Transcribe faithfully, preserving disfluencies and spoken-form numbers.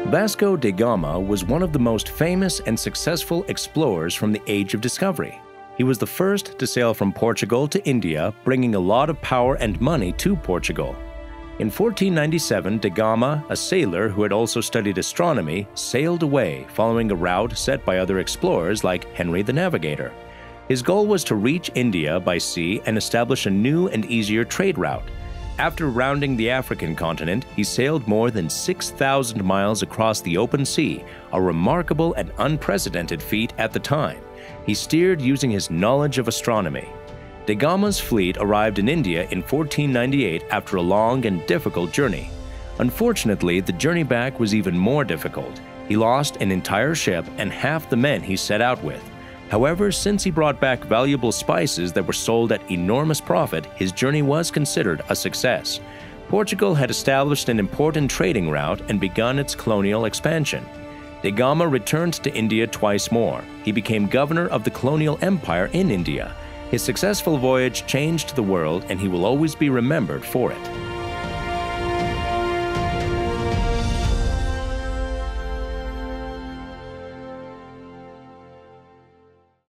Vasco da Gama was one of the most famous and successful explorers from the Age of Discovery. He was the first to sail from Portugal to India, bringing a lot of power and money to Portugal. In fourteen ninety-seven, da Gama, a sailor who had also studied astronomy, sailed away, following a route set by other explorers like Henry the Navigator. His goal was to reach India by sea and establish a new and easier trade route. After rounding the African continent, he sailed more than six thousand miles across the open sea, a remarkable and unprecedented feat at the time. He steered using his knowledge of astronomy. Da Gama's fleet arrived in India in fourteen ninety-eight after a long and difficult journey. Unfortunately, the journey back was even more difficult. He lost an entire ship and half the men he set out with. However, since he brought back valuable spices that were sold at enormous profit, his journey was considered a success. Portugal had established an important trading route and begun its colonial expansion. Da Gama returned to India twice more. He became governor of the colonial empire in India. His successful voyage changed the world, and he will always be remembered for it.